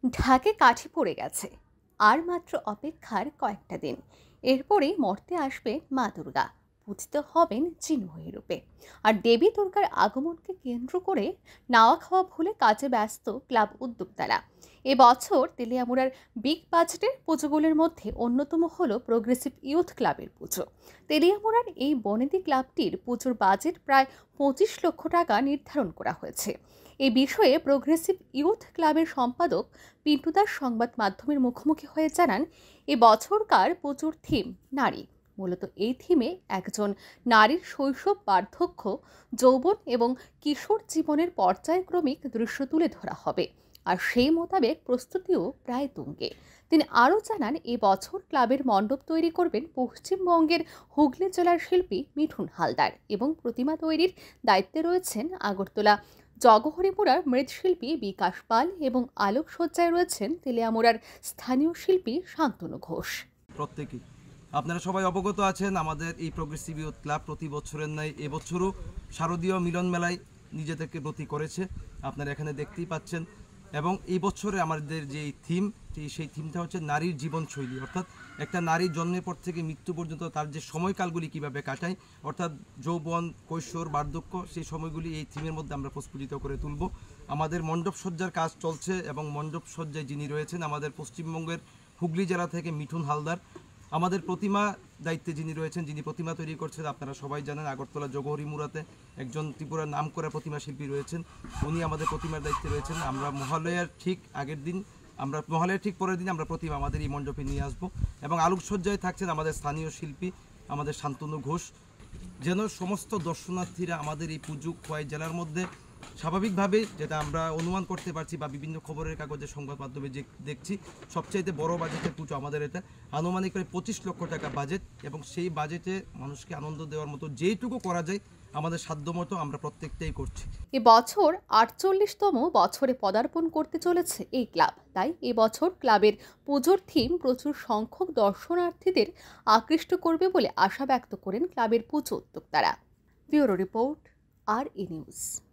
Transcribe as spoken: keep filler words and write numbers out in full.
ঢাকে কাঠি পড়ে গেছে, আর মাত্র অপেক্ষার কয়েকটা দিন। এরপরেই মর্তে আসবে মা দুর্গা, পূজিত হবেন চিন্ময়ী রূপে। আর দেবী দুর্গার আগমনকে কেন্দ্র করে নাওয়া খাওয়া ভুলে কাজে ব্যস্ত ক্লাব উদ্যোক্তারা। এবছর তেলিয়ামুড়ার বিগ বাজেটের পুজোগুলির মধ্যে অন্যতম হলো প্রোগ্রেসিভ ইউথ ক্লাবের পুজো। তেলিয়ামুড়ার এই বনেদি ক্লাবটির পুজোর বাজেট প্রায় পঁচিশ লক্ষ টাকা নির্ধারণ করা হয়েছে। এই বিষয়ে প্রোগ্রেসিভ ইউথ ক্লাবের সম্পাদক পিন্টু দাস সংবাদ মাধ্যমের মুখোমুখি হয়ে জানান, এ বছরকার পুজোর থিম নারী। মূলত এই থিমে একজন নারীর শৈশব, বার্ধক্য, যৌবন এবং কিশোর জীবনের পর্যায়ক্রমিক দৃশ্য তুলে ধরা হবে। আর সেই মোতাবেক প্রস্তুতিও প্রায় তুঙ্গে। তিনি আরও জানান, এ বছর ক্লাবের মণ্ডপ তৈরি করবেন পশ্চিমবঙ্গের হুগলি জেলার শিল্পী মিঠুন হালদার এবং প্রতিমা তৈরির দায়িত্বে রয়েছেন আগরতলা জগহরিপুরার মৃৎশিল্পী বিকাশ পাল এবং আলোকসজ্জায় রয়েছেন তেলিয়ামুড়ার স্থানীয় শিল্পী শান্তনু ঘোষ। প্রত্যেকেই আপনারা সবাই অবগত আছেন, আমাদের এই প্রোগ্রেসিভ ইউথ ক্লাব প্রতি বছরের ন্যায় এবছরও শারদীয় মিলন মেলায় নিজেদেরকে ব্রতী করেছে, আপনারা এখানে দেখতেই পাচ্ছেন। এবং এই বছরে আমাদের যে থিম, সেই থিমটা হচ্ছে নারীর জীবনশৈলী, অর্থাৎ একটা নারীর জন্মের পর থেকে মৃত্যু পর্যন্ত তার যে সময়কালগুলি কীভাবে কাটায়, অর্থাৎ যৌবন, কৈশোর, বার্ধক্য, সেই সময়গুলি এই থিমের মধ্যে আমরা প্রস্ফুটিত করে তুলব। আমাদের মণ্ডপ সজ্জার কাজ চলছে এবং মণ্ডপ সজ্জায় যিনি রয়েছেন আমাদের পশ্চিমবঙ্গের হুগলি জেলা থেকে মিঠুন হালদার। আমাদের প্রতিমা দায়িত্বে যিনি রয়েছেন, যিনি প্রতিমা তৈরি করছেন, আপনারা সবাই জানেন আগরতলা জগহরিমুড়াতে একজন ত্রিপুরার নাম করা প্রতিমা শিল্পী রয়েছেন, উনি আমাদের প্রতিমার দায়িত্বে রয়েছেন। আমরা মহালয়ার ঠিক আগের দিন, আমরা মহালয়ার ঠিক পরের দিন আমরা প্রতিমা আমাদের এই মণ্ডপে নিয়ে আসবো। এবং আলোকসজ্জায় থাকছেন আমাদের স্থানীয় শিল্পী আমাদের শান্তনু ঘোষ, যেন সমস্ত দর্শনার্থীরা আমাদের এই পুজো খোয়াই জেলার মধ্যে স্বাভাবিকভাবে, যেটা আমরা অনুমান করতে পারছি বা বিভিন্ন খবরের কাগজে সংবাদ মাধ্যমে যে দেখছি, সবচাইতে বড় বাজেটের পুজো আমাদের এটা। আনুমানিক প্রায় পঁচিশ লক্ষ টাকা বাজেট, এবং সেই বাজেটে মানুষকে আনন্দ দেওয়ার মতো যেইটুকু করা যায় আমাদের সাধ্যমতো আমরা প্রত্যেকটাই করছি। এ বছর আটচল্লিশতম বছরে পদার্পণ করতে চলেছে এই ক্লাব, তাই এবছর ক্লাবের পুজোর থিম প্রচুর সংখ্যক দর্শনার্থীদের আকৃষ্ট করবে বলে আশা ব্যক্ত করেন ক্লাবের পুজো উদ্যোক্তারা। ব্যুরো রিপোর্ট, আর ই নিউজ।